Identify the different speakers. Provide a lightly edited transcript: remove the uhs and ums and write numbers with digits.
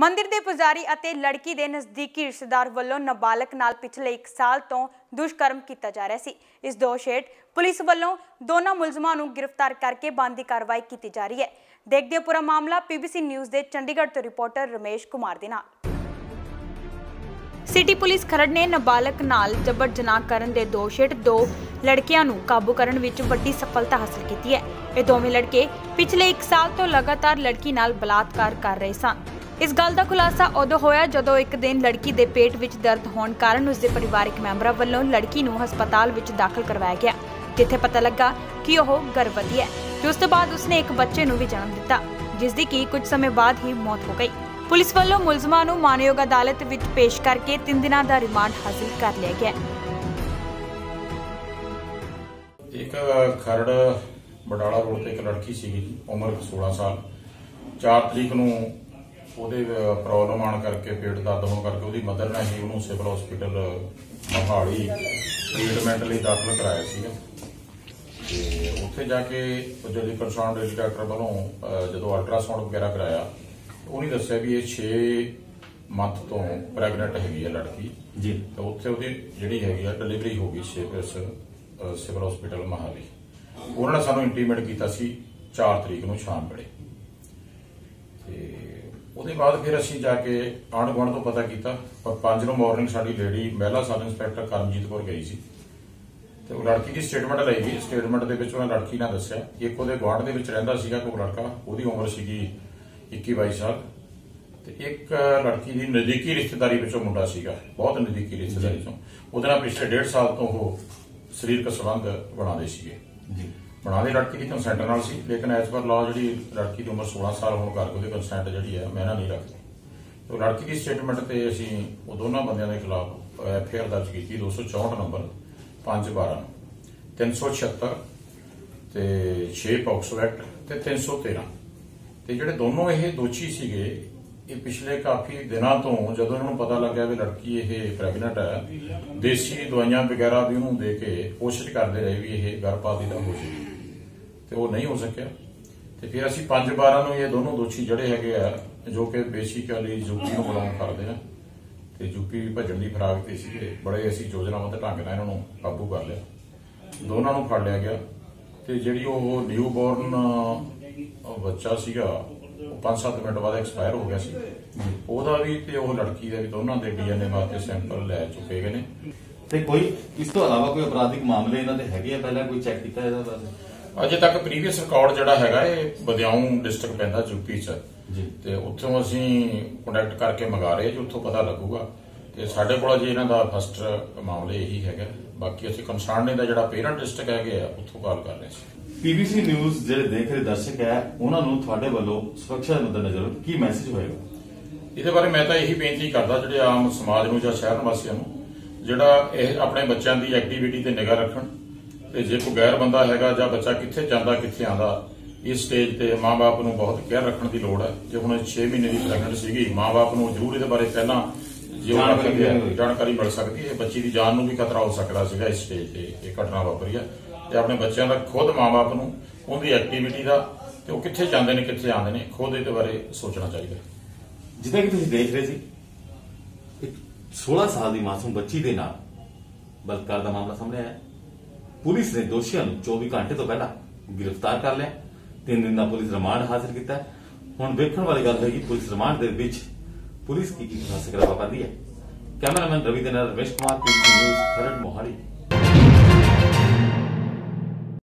Speaker 1: ਮੰਦਿਰ ਦੇ ਪੁਜਾਰੀ ਅਤੇ ਲੜਕੀ ਦੇ ਨਜ਼ਦੀਕੀ ਰਿਸ਼ਤੇਦਾਰ ਵੱਲੋਂ ਨਾਬਾਲਗ ਨਾਲ ਪਿਛਲੇ 1 ਸਾਲ ਤੋਂ ਦੁਸ਼ਕਰਮ ਕੀਤਾ ਜਾ ਰਿਹਾ ਸੀ। ਇਸ ਦੋਸ਼ ਹੇਠ ਪੁਲਿਸ ਵੱਲੋਂ ਦੋਨਾਂ ਮੁਲਜ਼ਮਾਂ ਨੂੰ ਗ੍ਰਿਫਤਾਰ ਕਰਕੇ ਬਣਦੀ ਕਾਰਵਾਈ ਕੀਤੀ ਜਾ ਰਹੀ ਹੈ। ਦੇਖਦੇ ਹੋ ਪੂਰਾ ਮਾਮਲਾ ਪੀਬੀਸੀ ਨਿਊਜ਼ ਦੇ ਚੰਡੀਗੜ੍ਹ ਤੋਂ ਰਿਪੋਰਟਰ ਰਮੇਸ਼ ਕੁਮਾਰ ਦੇ ਨਾਲ। ਸਿਟੀ ਪੁਲਿਸ ਖਰੜ ਨੇ ਨਾਬਾਲਗ ਨਾਲ ਜਬਰ ਜਨਾਹ ਕਰਨ ਦੇ ਦੋਸ਼ ਹੇਠ 2 ਲੜਕਿਆਂ ਨੂੰ ਕਾਬੂ ਕਰਨ ਵਿੱਚ ਵੱਡੀ ਸਫਲਤਾ ਹਾਸਲ ਕੀਤੀ ਹੈ। ਇਹ ਦੋਵੇਂ ਲੜਕੇ ਪਿਛਲੇ 1 ਸਾਲ ਤੋਂ ਲਗਾਤਾਰ ਲੜਕੀ ਨਾਲ ਬਲਾਤਕਾਰ ਕਰ ਰਹੇ ਸਨ। ਇਸ ਗੱਲ ਦਾ ਖੁਲਾਸਾ ਉਦੋਂ ਹੋਇਆ ਜਦੋਂ ਇੱਕ ਦਿਨ ਲੜਕੀ ਦੇ ਪੇਟ ਵਿੱਚ ਦਰਦ ਹੋਣ ਕਾਰਨ ਉਸ ਦੇ ਪਰਿਵਾਰਕ ਮੈਂਬਰਾਂ ਵੱਲੋਂ ਲੜਕੀ ਨੂੰ ਹਸਪਤਾਲ ਵਿੱਚ ਦਾਖਲ ਕਰਵਾਇਆ ਗਿਆ, ਜਿੱਥੇ ਪਤਾ ਲੱਗਾ ਕਿ ਉਹ ਗਰਭਵਤੀ ਹੈ ਤੇ ਉਸ ਤੋਂ ਬਾਅਦ ਉਸਨੇ ਇੱਕ ਬੱਚੇ ਨੂੰ ਵੀ ਜਨਮ ਦਿੱਤਾ, ਜਿਸ ਦੀ ਕਿ ਕੁਝ ਸਮੇਂ ਬਾਅਦ ਹੀ ਮੌਤ ਹੋ ਗਈ। ਪੁਲਿਸ ਵੱਲੋਂ ਮੁਲਜ਼ਮਾਂ ਨੂੰ ਮਾਨਯੋਗ ਅਦਾਲਤ ਵਿੱਚ ਪੇਸ਼ ਕਰਕੇ 3 ਦਿਨਾਂ ਦਾ ਰਿਮਾਂਡ ਹਾਸਲ ਕਰ ਲਿਆ ਗਿਆ।
Speaker 2: ਇੱਕ ਖਰੜ ਬਡਾਲਾ ਰੋਡ ਤੇ ਇੱਕ ਲੜਕੀ ਸੀਗੀ, ਉਮਰ 16 ਸਾਲ। 4 ਤਰੀਕ ਨੂੰ ਉਹਦੇ ਪ੍ਰੋਬਲਮ ਆਉਣ ਕਰਕੇ ਪੇਟ ਦਰਦ ਹੋਣ ਕਰਕੇ ਉਹਦੀ ਮਦਰ ਨੇ ਹੀ ਉਹਨੂੰ ਸਿਵਲ ਹਸਪੀਟਲ ਮੋਹਾਲੀ ਟ੍ਰੀਟਮੈਂਟ ਲਈ ਦਾਖਲ ਕਰਾਇਆ ਸੀਗਾ ਤੇ ਉੱਥੇ ਜਾ ਕੇ ਜਿਹੜੀ ਕੰਸਰਨਡ ਲੇਡੀ ਡਾਕਟਰ ਵੱਲੋਂ ਜਦੋਂ ਅਲਟਰਾਸਾਊਂਡ ਵਗੈਰਾ ਕਰਾਇਆ ਉਹਨੇ ਦੱਸਿਆ ਵੀ ਇਹ 6 ਮੰਥ ਤੋਂ ਪ੍ਰੈਗਨੈਂਟ ਹੈਗੀ ਹੈ ਲੜਕੀ ਜੀ। ਤੇ ਉੱਥੇ ਉਹਦੀ ਜਿਹੜੀ ਹੈਗੀ ਆ ਡਿਲੀਵਰੀ ਹੋ ਗਈ ਸਿਵਲ ਹਸਪੀਟਲ ਮੋਹਾਲੀ। ਉਹਨਾਂ ਨੇ ਸਾਨੂੰ ਇੰਟੀਮੇਟ ਕੀਤਾ ਸੀ 4 ਤਰੀਕ ਨੂੰ ਸ਼ਾਮ ਵੇਲੇ। ਤੇ ਉਹਦੇ ਬਾਅਦ ਫਿਰ ਅਸੀਂ ਜਾ ਕੇ ਆਂਢ ਗੁਆਂਢ ਤੋਂ ਪਤਾ ਕੀਤਾ, ਪਰ 5 ਨੂੰ ਮਾਰਨਿੰਗ ਸਾਡੀ ਲੇਡੀ ਮਹਿਲਾ ਸਬ ਇੰਸਪੈਕਟਰ ਕਰਮਜੀਤ ਕੌਰ ਗਈ ਸੀ ਤੇ ਉਹ ਲੜਕੀ ਦੀ ਸਟੇਟਮੈਂਟ ਲਈ ਗਈ। ਸਟੇਟਮੈਂਟ ਦੇ ਵਿੱਚ ਉਹਨਾਂ ਲੜਕੀ ਨੇ ਦੱਸਿਆ ਇੱਕ ਉਹਦੇ ਗੁਆਂਢ ਦੇ ਵਿੱਚ ਰਹਿੰਦਾ ਸੀਗਾ ਕੋਈ ਲੜਕਾ, ਉਹਦੀ ਉਮਰ ਸੀਗੀ 21-22 ਸਾਲ ਤੇ ਇੱਕ ਲੜਕੀ ਦੀ ਨਜ਼ਦੀਕੀ ਰਿਸ਼ਤੇਦਾਰੀ ਵਿੱਚੋਂ ਮੁੰਡਾ ਸੀਗਾ, ਬਹੁਤ ਨਜ਼ਦੀਕੀ ਰਿਸ਼ਤੇਦਾਰੀ ਚੋਂ। ਉਹਦੇ ਨਾਲ ਪਿਛਲੇ 1.5 ਸਾਲ ਤੋਂ ਉਹ ਸਰੀਰਕ ਸੰਬੰਧ ਬਣਾਉਂਦੇ ਸੀਗੇ ਜੀ। ਬਣਾਉਂਦੇ ਲੜਕੀ ਦੀ ਕੰਸੈਂਟ ਨਾਲ ਸੀ, ਲੇਕਿਨ ਐਸ ਪਰ ਲਾਅ ਜਿਹੜੀ ਲੜਕੀ ਦੀ ਉਮਰ 16 ਸਾਲ ਹੋਣ ਕਰਕੇ ਉਹਦੀ ਕੰਸੈਂਟ ਜਿਹੜੀ ਹੈ ਮੈਨਾਂ ਨਹੀਂ ਰੱਖਦੀ। ਤੇ ਲੜਕੀ ਦੀ ਸਟੇਟਮੈਂਟ ਤੇ ਅਸੀਂ ਉਹ ਦੋਨਾਂ ਬੰਦਿਆਂ ਦੇ ਖਿਲਾਫ ਐਫਆਈਆਰ ਦਰਜ ਕੀਤੀ 264 ਨੰਬਰ 5/12 376 ਤੇ 6 ਪੌਕਸੋ ਐਕਟ ਤੇ 313। ਤੇ ਜਿਹੜੇ ਦੋਨੋਂ ਇਹ ਦੋਸ਼ੀ ਸੀਗੇ ਇਹ ਪਿਛਲੇ ਕਾਫੀ ਦਿਨਾਂ ਤੋਂ ਜਦੋਂ ਇਹਨਾਂ ਨੂੰ ਪਤਾ ਲੱਗਿਆ ਵੀ ਲੜਕੀ ਇਹ ਪ੍ਰੈਗਨੈਂਟ ਹੈ, ਦੇਸੀ ਦਵਾਈਆਂ ਵਗੈਰਾ ਵੀ ਉਹਨੂੰ ਦੇ ਕੇ ਕੋਸ਼ਿਸ਼ ਕਰਦੇ ਰਹੇ ਵੀ ਇਹ ਗਰਭਪਾਤੀ ਦਾ ਹੋ ਜਾਵੇ ਤੇ ਉਹ ਨਹੀਂ ਹੋ ਸਕਿਆ। ਤੇ ਫਿਰ ਅਸੀਂ 5/12 ਨੂੰ ਇਹ ਦੋਨੋਂ ਦੋਸ਼ੀ ਜਿਹੜੇ ਹੈਗੇ ਆ ਜੋ ਕਿ ਬੇਸਿਕਲੀ ਯੂਪੀ ਨੂੰ ਬਿਲੋਂਗ ਕਰਦੇ ਆ ਤੇ ਯੂਪੀ ਭੱਜਣ ਦੀ ਫਰਾਗ ਤੇ ਸੀਗੇ, ਬੜੇ ਅਸੀਂ ਯੋਜਨਾਬੱਧ ਢੰਗ ਨਾਲ ਇਹਨਾਂ ਨੂੰ ਕਾਬੂ ਕਰ ਲਿਆ। ਦੋਨਾਂ ਨੂੰ ਫੜ ਲਿਆ ਗਿਆ ਤੇ ਜਿਹੜੀ ਉਹ ਨਿਊ ਬੋਰਨ ਬੱਚਾ ਸੀਗਾ ਉਹ 5-7 ਮਿੰਟ ਬਾਅਦ ਐਕਸਪਾਇਰ ਹੋ ਗਿਆ ਸੀ, ਉਹਦਾ ਵੀ ਤੇ ਉਹ ਲੜਕੀ ਦਾ ਵੀ ਦੋਨਾਂ ਦੇ ਡੀਐਨਏ ਵਾਸਤੇ ਸੈਂਪਲ ਲੈ ਚੁੱਕੇ ਗਏ ਨੇ।
Speaker 3: ਤੇ ਕੋਈ ਇਸ ਤੋਂ ਇਲਾਵਾ ਕੋਈ ਅਪਰਾਧਿਕ ਮਾਮਲੇ ਇਹਨਾਂ ਦੇ ਹੈਗੇ ਆ, ਪਹਿਲਾਂ ਕੋਈ ਚੈੱਕ ਕੀਤਾ ਇਹਦਾ ਬਾਰੇ?
Speaker 2: ਅਜੇ ਤੱਕ ਪ੍ਰੀਵੀਅਸ ਰਿਕਾਰਡ ਜਿਹੜਾ ਹੈਗਾ ਇਹ ਬਦਿਆਊਂ ਡਿਸਟ੍ਰਿਕਟ ਪੈਂਦਾ ਯੂਪੀ ਚ ਜੀ, ਤੇ ਉੱਥੋਂ ਅਸੀਂ ਕੰਟੈਕਟ ਕਰਕੇ ਮੰਗਾ ਰਹੇ ਜੀ, ਉੱਥੋਂ ਪਤਾ ਲੱਗੂਗਾ। ਤੇ ਸਾਡੇ ਕੋਲ ਜੀ ਇਹਨਾਂ ਦਾ ਫਸਟ ਮਾਮਲੇ ਇਹੀ ਹੈਗਾ, ਬਾਕੀ ਅਸੀਂ ਕੰਸਰਨਡ ਦਾ ਜਿਹੜਾ ਪੇਰੈਂਟ ਡਿਸਟ੍ਰਿਕਟ ਹੈਗੇ ਆ ਉੱਥੋਂ ਕਾਲ ਕਰ ਰਹੇ ਸੀ।
Speaker 3: ਪੀਬੀਸੀ ਨਿਊਜ਼ ਜਿਹੜੇ ਦੇਖ ਰਹੇ ਦਰਸ਼ਕ ਹੈ ਉਹਨਾਂ ਨੂੰ ਤੁਹਾਡੇ ਵੱਲੋਂ ਸੁਰੱਖਿਆ ਦੇ ਮੱਦੇਨਜ਼ਰ ਕੀ ਮੈਸੇਜ ਹੋਏਗਾ?
Speaker 2: ਇਹਦੇ ਬਾਰੇ ਮੈਂ ਤਾਂ ਇਹੀ ਬੇਨਤੀ ਕਰਦਾ ਜਿਹੜੇ ਆਮ ਸਮਾਜ ਨੂੰ ਜਾਂ ਸ਼ਹਿਰ ਨਿਵਾਸੀਆਂ ਨੂੰ ਜਿਹੜਾ ਇਹ ਆਪਣੇ ਬੱਚਿਆਂ ਦੀ ਐਕਟੀਵਿਟੀ ਤੇ ਨਿਗਾਹ ਰੱਖਣ ਤੇ ਜੇ ਕੋਈ ਗੈਰ ਬੰਦਾ ਹੈਗਾ ਜਾਂ ਬੱਚਾ ਕਿੱਥੇ ਜਾਂਦਾ ਕਿੱਥੇ ਆਉਂਦਾ, ਇਸ ਸਟੇਜ ਤੇ ਮਾਂ-ਬਾਪ ਨੂੰ ਬਹੁਤ ਕੇਅਰ ਰੱਖਣ ਦੀ ਲੋੜ ਹੈ। ਜੇ ਹੁਣ 6 ਮਹੀਨੇ ਦੀ ਪ੍ਰੈਗਨੈਂਟ ਸੀਗੀ, ਮਾਂ-ਬਾਪ ਨੂੰ ਜ਼ਰੂਰ ਇਹਦੇ ਬਾਰੇ ਪਹਿਲਾਂ ਜਾਣਕਾਰੀ ਮਿਲ ਸਕਦੀ ਹੈ। ਬੱਚੀ ਦੀ ਜਾਨ ਨੂੰ ਵੀ ਖਤਰਾ ਹੋ ਸਕਦਾ ਸੀਗਾ ਇਸ ਸਟੇਜ ਤੇ ਇਹ ਘਟਨਾ ਵਾਪਰੀ ਹੈ। ਤੇ ਆਪਣੇ ਬੱਚਿਆਂ ਦਾ ਖੁਦ ਮਾਂ-ਬਾਪ ਨੂੰ ਉਹਦੀ ਐਕਟੀਵਿਟੀ ਦਾ ਤੇ ਉਹ ਕਿੱਥੇ ਜਾਂਦੇ ਨੇ ਕਿੱਥੇ ਆਉਂਦੇ ਨੇ ਖੁਦ ਇਹਦੇ ਬਾਰੇ ਸੋਚਣਾ ਚਾਹੀਦਾ।
Speaker 3: ਜਿੱਦਾਂ ਕਿ ਤੁਸੀਂ ਦੇਖ ਰਹੇ ਸੀ ਇੱਕ 16 ਸਾਲ ਦੀ ਮਾਸੂਮ ਬੱਚੀ ਦੇ ਨਾਲ ਬਲਾਤਕਾਰ ਦਾ ਮਾਮਲਾ ਸਾਹਮਣੇ ਆਇਆ। ਪੁਲਿਸ ਨੇ ਦੋਸ਼ੀਆਂ ਨੂੰ 24 ਘੰਟੇ ਤੋਂ ਪਹਿਲਾਂ ਗ੍ਰਿਫਤਾਰ ਕਰ ਲਿਆ। 3 ਦਿਨ ਦਾ ਪੁਲਿਸ ਰਿਮਾਂਡ ਹਾਸਲ ਕੀਤਾ। ਹੁਣ ਵੇਖਣ ਵਾਲੀ ਗੱਲ ਹੋਏਗੀ ਪੁਲਿਸ ਰਿਮਾਂਡ ਦੇ ਵਿੱਚ ਪੁਲਿਸ ਕੀ ਖਾਸ ਕਰਵਾ ਪਾਉਂਦੀ ਹੈ। ਕੈਮਰਾਮੈਨ ਰਵੀ ਦੇ ਨਾਲ ਰਮੇਸ਼ ਕੁਮਾਰ, ਪੀਬੀਸੀ ਨਿਊਜ਼ ਖਰੜ ਮੋਹਾਲੀ।